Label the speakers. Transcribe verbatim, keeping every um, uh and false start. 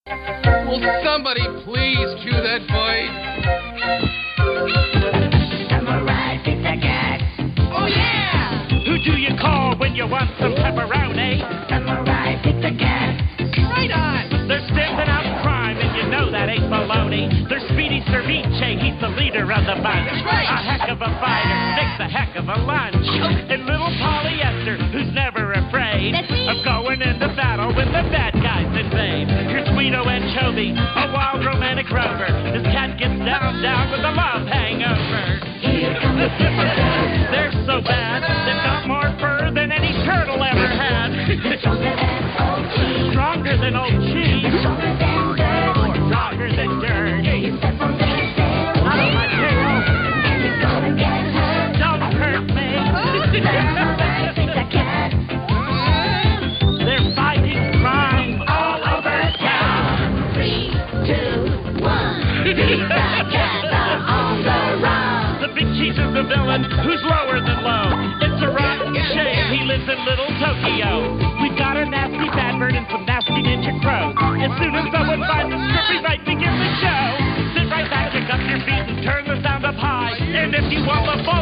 Speaker 1: Will somebody please cue that voice?
Speaker 2: Samurai Pizza Cat.
Speaker 1: Oh, yeah!
Speaker 3: Who do you call when you want some pepperoni?
Speaker 2: Samurai Pizza Cat.
Speaker 1: Right on!
Speaker 3: They're stamping out crime, and you know that ain't baloney. They're Speedy Cerviche, he's the leader of the bunch.
Speaker 1: That's right.
Speaker 3: A heck of a fighter, makes a heck of a lunch. And little Polyester, who's never afraid
Speaker 2: That's me.
Speaker 3: of going into battle when the bad guys invade. Here's Guido Anchovy, a wild romantic rover. This cat gets down, down with a love hangover.
Speaker 2: Here comes the Pizza Cat.
Speaker 3: They're so bad, they've got more fur than any turtle ever had.
Speaker 2: Stronger than old cheese.
Speaker 3: Stronger than old cheese.
Speaker 2: Stronger than dirt.
Speaker 3: Stronger than dirt.
Speaker 2: You step on their tail.
Speaker 3: Out of my tail.
Speaker 2: And you're gonna get hurt.
Speaker 3: Don't hurt me.
Speaker 2: Samurai Pizza Cat.
Speaker 3: They're fighting crime all over town.
Speaker 2: Three, two, one. Pizza Cats are on the run.
Speaker 3: The big cheese is the villain who's lower than low. It's a rotten shame he lives in little Tokyo. We've got a nasty bad bird and some nasty ninja crows. As soon as someone finds the script, we might begin the show. Sit right back, kick up your feet, and turn the sound up high. And if you want the